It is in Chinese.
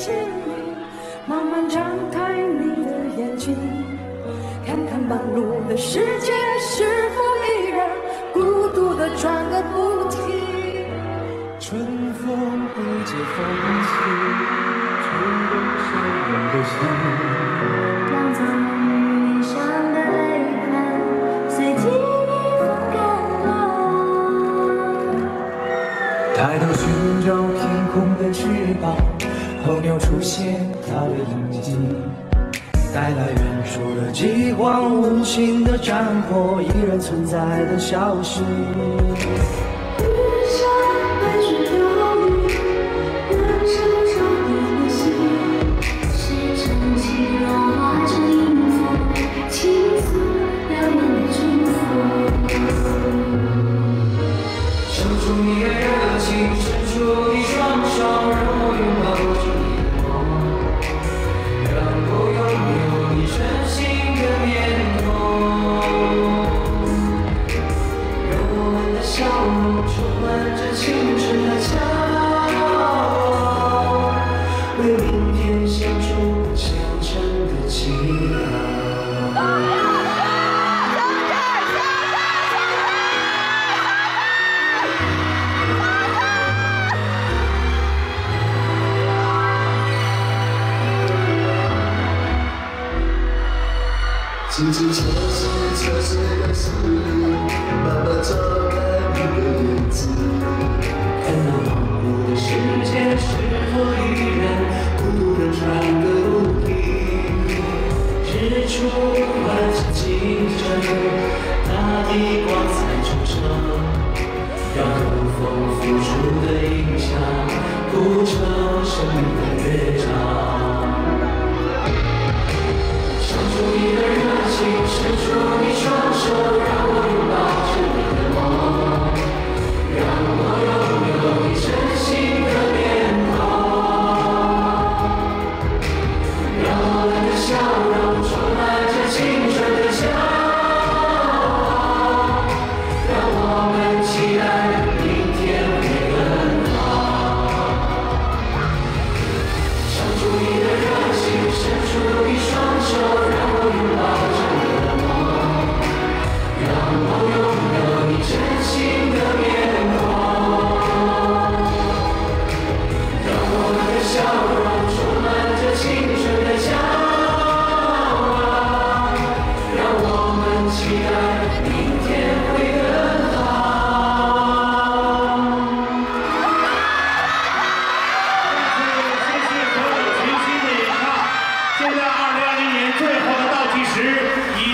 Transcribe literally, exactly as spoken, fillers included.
亲密，慢慢张开你的眼睛，看看忙碌的世界是否依然孤独的转个不停。 春风不解风情，吹动伤人的心。 让昨日脸上的泪痕随记忆风干了。 抬头寻找天空的翅膀，候鸟出现它的影迹，带来远处的饥荒，无情的战火依然存在的消息。 轻轻测试测试的视力，慢慢找来你的影子。 看那忙碌的世界是否依然孤独地转个不停。日出唤醒清晨，大地光彩重生，让和风付出的影响谱成生命的乐章。伸出你的热情，伸出你双手，让我拥抱着你的梦，让我拥有你真心的面孔，让我们的笑容充满着青春的骄傲，让我们期待明天会更好。伸出你的热情，伸出你双手。 现在二零二零年最后的倒计时已